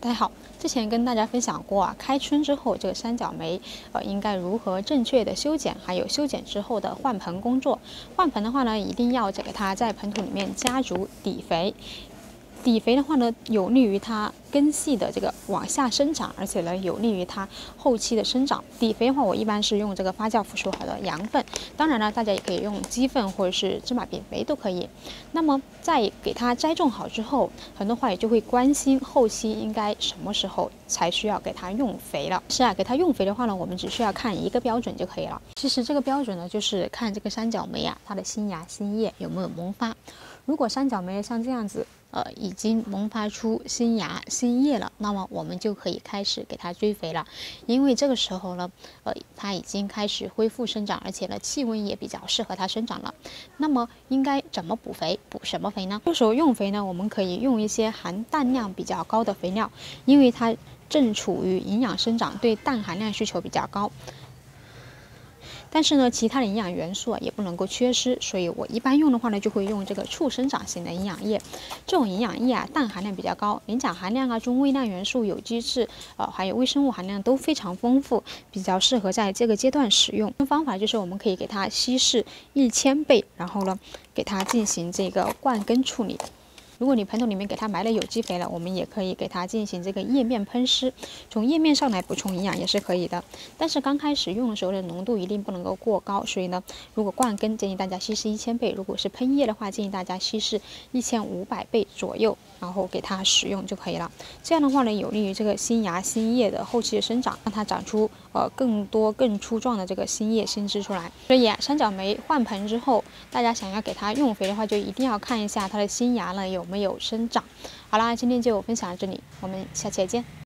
大家好，之前跟大家分享过啊，开春之后这个三角梅，应该如何正确的修剪，还有修剪之后的换盆工作。换盆的话呢，一定要给它在盆土里面加足底肥。底肥的话呢，有利于它根系的这个往下生长，而且呢，有利于它后期的生长。底肥的话，我一般是用这个发酵腐熟好的羊粪，当然了，大家也可以用鸡粪或者是芝麻扁肥都可以。那么在给它栽种好之后，很多话也就会关心后期应该什么时候才需要给它用肥了。是啊，给它用肥的话呢，我们只需要看一个标准就可以了。其实这个标准呢，就是看这个三角梅啊，它的新芽新叶有没有萌发。如果三角梅像这样子，已经萌发出新芽新叶了，那么我们就可以开始给它追肥了。因为这个时候呢，它已经开始恢复生长，而且呢，气温也比较适合它生长了。那么应该怎么补肥？补什么肥呢？这时候用肥呢，我们可以用一些含氮量比较高的肥料，因为它正处于营养生长，对氮含量需求比较高。但是呢，其他的营养元素也不能够缺失，所以我一般用的话呢，就会用这个促生长型的营养液。这种营养液啊，氮含量比较高，磷钾含量啊、中微量元素、有机质，还有微生物含量都非常丰富，比较适合在这个阶段使用。方法就是我们可以给它稀释1000倍，然后呢，给它进行这个灌根处理。如果你盆土里面给它埋了有机肥了，我们也可以给它进行这个叶面喷施，从叶面上来补充营养也是可以的。但是刚开始用的时候的浓度一定不能够过高，所以呢，如果灌根建议大家稀释1000倍，如果是喷叶的话，建议大家稀释1500倍左右，然后给它使用就可以了。这样的话呢，有利于这个新芽新叶的后期的生长，让它长出更多更粗壮的这个新叶新枝出来。所以啊，三角梅换盆之后，大家想要给它用肥的话，就一定要看一下它的新芽呢有没有生长。好啦，今天就分享到这里，我们下期再见。